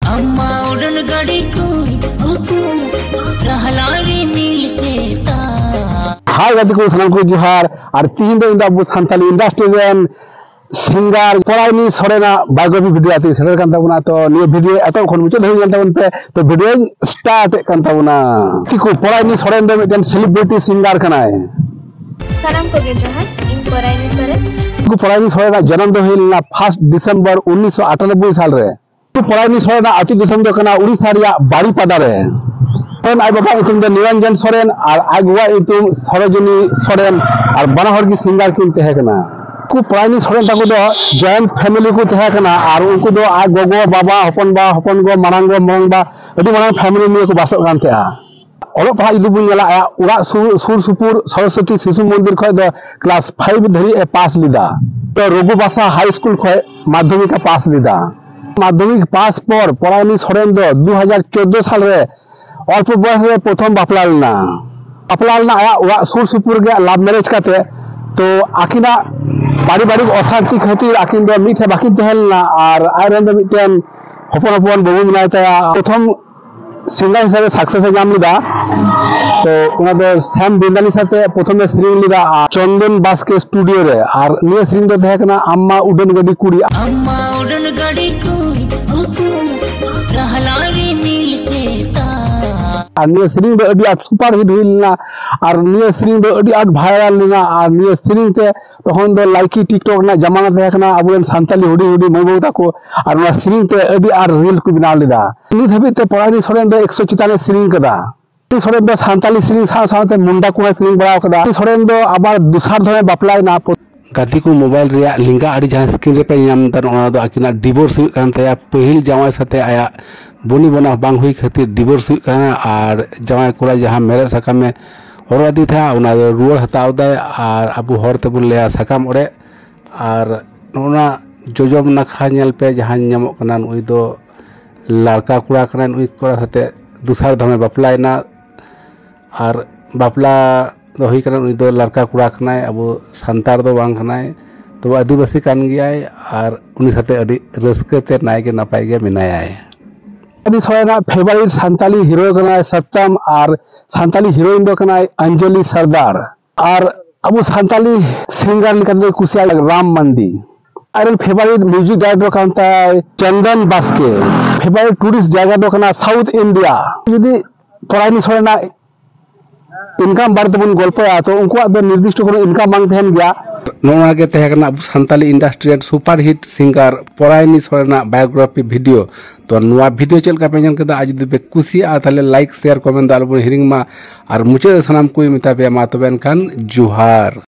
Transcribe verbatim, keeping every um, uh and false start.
अम्मा उड़न गाड़ी को रहलारी मिलते ता हाय गाती को सलाम को जोहार और तीन दो इंदा संताली इंडस्ट्री रेन सिंगर परायनी सोरेना बायोग्राफी वीडियो आती सेटर कान ताबुना तो निये वीडियो एतो खन मुचाद होई गेल ताबुन पे तो वीडियो स्टार्ट कान ताबुना तिको परायनी सोरेन दो मिदन सेलिब्रिटी सिंगर कनाय सलाम को गे जोहार इन परायनी सोरेन तिको परायनी सोरेना जन्म दो हिलना फर्स्ट दिसंबर उन्नीस सौ अट्ठानबे साल रे तो परायनी सोरेना अति दिसम दो कना उड़ीसा रिया बाड़ीपादा रे तन आई बाबा इतुम दो निरंजन सोरेन और आई गोवा इतुम सरोजनी सोरेन और बना हर की सिंगर किन तहे कना को परायनी सोरेन ताको दो जॉइंट फैमिली को तहे कना और उनको दो आ गोगो बाबा हपन बा हपन गो मारांग गो मरंग बा अडी मारांग फैमिली में को बासो कान तेआ ओलो पहा इदु बुन नेला आ उरा सुर सुपुर सरस्वती शिशु मंदिर खय दो क्लास फाइव धरी ए पास लिदा तो रघुबासा हाई स्कूल खय माध्यमिक पास लिदा माध्यमिक पास पर परायनी सोरेन दो दो हज़ार चौदह साल रे अल्प बयस रे प्रथम बापला लेना बापला लेना आया उरा सुर सुपुर के लव मैरिज काते तो आकिना पारिवारिक अशांति खातिर आकिन दो मिठे बाकी तहलना और आयरन दो मिटन हपन हपन बाबू मिनाय तया प्रथम सिंगर हिसाब सक्सेस नाम लिदा तो उना दो सैम बिंदानी साथे प्रथम श्रींग लिदा चंदन बास के स्टूडियो रे और निये श्रींग दो तहे कना अम्मा उड़न गाड़ी कुड़ी अम्मा उड़न गाड़ी को रहलारी मिलते ता और निये श्रींग दो अडी आट सुपर हिट हुइलना और निये श्रींग दो अडी आट वायरल लेना और निये श्रींग ते तखन दो लाइकी टिकटॉक ना जमाना तहे कना अबुन सांताली हुडी हुडी मबु ताको और ना श्रींग ते अडी आट रील को बनाव लिदा नित हबि ते परायनी सोरेन दो एक सौ चिताने श्रींग कदा सोरेन दो सांताली श्रींग सा साथे मुंडा को श्रींग बनाव कदा सोरेन दो आबार दुसार धरे बापलाय ना गाती को मोबाइल रिया लिंगा आड़ी जहां स्क्रीन रे पे नाम तन ओना दो आकिना डिवोर्स हुई कान तया पहिल जावाय साथे आया बोनी बना बांग हुई खातिर डिवोर्स हुई काना और जावाय कोड़ा जहां मेरे सका में हरवादी था उना रुवर हताव दाय और अबु हर तेबुन लेया सकाम ओरे और ओना जोजोम नखा नेल पे जहां नामो कना उई दो लड़का कुड़ा कना उई कोड़ा साथे दुसार धमे बापलायना और बापला तो हुई कना उई दो लड़का कुड़ा कनाय अब संतार दो बांग कनाय तो आदिवासी कान गयाय और उनी साथे अडी रस्के ते नाय के नपाय के मिनाय परायनी सोरेना फेवरेट संताली हीरो कनाय सत्यम और संताली हीरोइन दो कनाय अंजलि सरदार और अब संताली सिंगर लिकते कुसिया राम मंडी और फेवरेट म्यूजिक डायरेक्टर कांताय चंदन बास्के फेवरेट टूरिस्ट जगह दो कना साउथ इंडिया यदि परायनी सोरेना इनकम बारे तबन गल्पया तो उनको दो निर्दिष्ट कोनो इनकम बांग तहन गया नोना के तहे कना अब Santali industry super hit singer परायनी सोरेना बायोग्राफी वीडियो तो नोआ वीडियो चल का पेजन केदा आज दे कुसिया ताले लाइक शेयर कमेंट दाल हिरिंग मा और मुचे सनाम कोई मिता पे मा तबेन खान जुहार।